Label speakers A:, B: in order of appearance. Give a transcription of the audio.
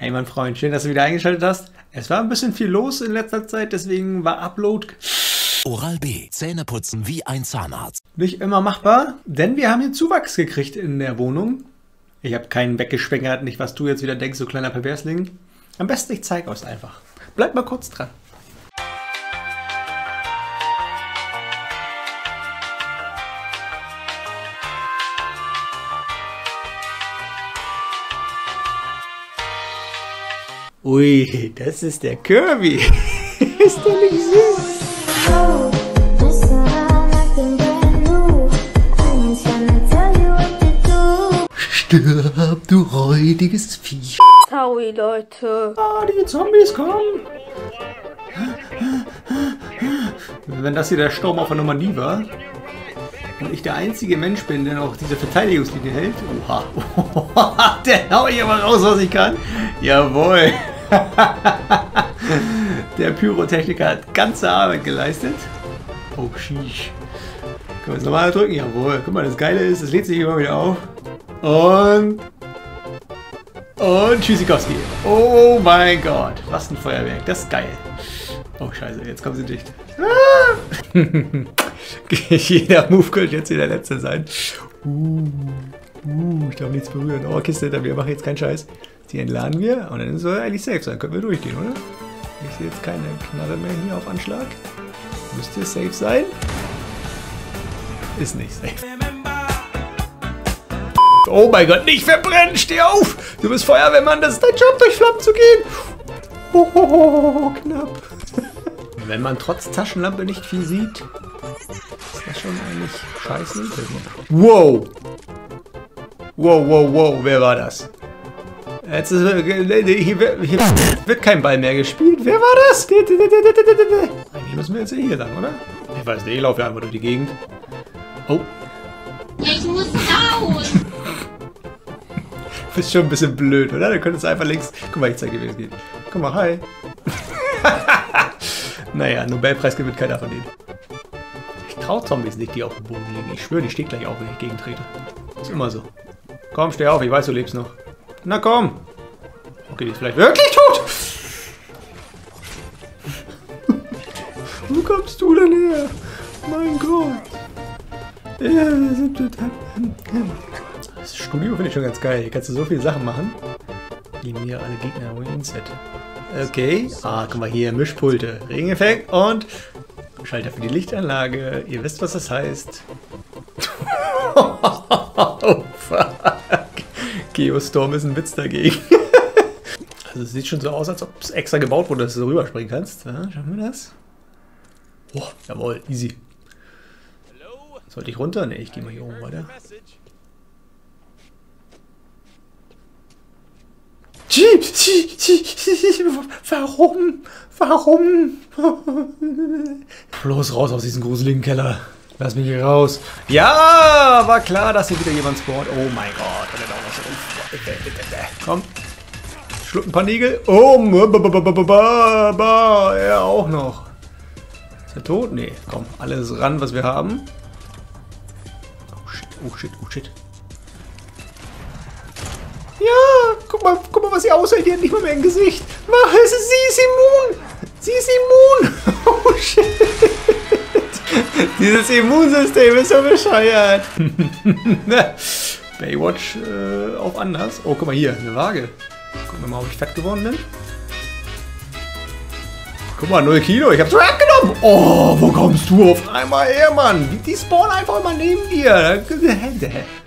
A: Hey mein Freund, schön, dass du wieder eingeschaltet hast. Es war ein bisschen viel los in letzter Zeit, deswegen war Upload
B: Oral-B, Zähneputzen wie ein Zahnarzt.
A: nicht immer machbar, denn wir haben hier Zuwachs gekriegt in der Wohnung. Ich habe keinen weggeschwängert, nicht was du jetzt wieder denkst, so kleiner Perversling. Am besten ich zeige euch einfach. Bleibt mal kurz dran. Ui, das ist der Kirby. Ist der nicht süß? Stirb, du räudiges Viech.
C: Sorry, Leute.
A: Ah, die Zombies kommen. Wenn das hier der Sturm auf der Normandie war und ich der einzige Mensch bin, der noch diese Verteidigungslinie hält. Oha. Der hau ich aber raus, was ich kann. Jawohl. Der Pyrotechniker hat ganze Arbeit geleistet. Oh, sheesh. Können wir es nochmal drücken? Jawohl. Guck mal, das Geile ist, es lädt sich immer wieder auf. Und Tschüssikowski. Oh mein Gott. Was ein Feuerwerk. Das ist geil. Oh, scheiße. Jetzt kommen sie dicht. Ah! Jeder Move könnte jetzt hier der letzte sein. Ich darf nichts berühren. Oh, Kiste hinter mir. Mach jetzt keinen Scheiß. Die entladen wir und dann soll er eigentlich safe sein. Können wir durchgehen, oder? Ich sehe jetzt keine Knarre mehr hier auf Anschlag. Müsste safe sein. Ist nicht safe. Oh mein Gott, nicht verbrennen! Steh auf! Du bist Feuerwehrmann, das ist dein Job, durch Flammen zu gehen! Oh, knapp. Wenn man trotz Taschenlampe nicht viel sieht, ist das schon eigentlich scheiße. Wow! Wow, wer war das? Jetzt ist, hier wird kein Ball mehr gespielt. Wer war das? Eigentlich müssen wir jetzt hier lang, oder? Ich weiß nicht, ich laufe ja einfach durch die Gegend. Oh.
C: Ich muss raus!
A: Du bist schon ein bisschen blöd, oder? Du könntest einfach links... Guck mal, ich zeig dir, wie es geht. Guck mal, hi. Naja, Nobelpreis gewinnt keiner von denen. Ich trau Zombies nicht, die auf dem Boden liegen. Ich schwöre, die steht gleich auf, wenn ich gegentrete. Ist immer so. Komm, steh auf, ich weiß, du lebst noch. Na komm! Okay, die ist vielleicht wirklich tot! Wo kommst du denn her? Mein Gott! Das Studio finde ich schon ganz geil. Hier kannst du so viele Sachen machen. Eliminiere alle Gegner im Set. Okay. Ah, guck mal hier, Mischpulte. Regeneffekt und Schalter für die Lichtanlage. Ihr wisst, was das heißt. Oh, fuck. Geostorm ist ein Witz dagegen. Also es sieht schon so aus, als ob es extra gebaut wurde, dass du so rüberspringen kannst. Ja, schauen wir das? Oh, jawohl, easy. Sollte ich runter? Ne, ich gehe mal hier oben weiter. Warum? Warum? Bloß raus aus diesem gruseligen Keller. Lass mich hier raus. Ja, war klar, dass hier wieder jemand spawnt. Oh mein Gott. Komm. Schluck ein paar Nägel. Oh, er auch noch. Ist er tot? Nee, komm. Alles ran, was wir haben. Oh shit. Ja, guck mal, was sie aushält. Die hat nicht mal mehr ein Gesicht. Sie ist immun. Sie ist immun. Oh shit. Dieses Immunsystem ist so bescheuert. Baywatch auch anders. Oh, guck mal hier, eine Waage. Gucken wir mal, ob ich fett geworden bin. Guck mal, 0 Kilo. Ich hab's abgenommen. Oh, wo kommst du auf einmal her, Mann? Die spawnen einfach immer neben dir.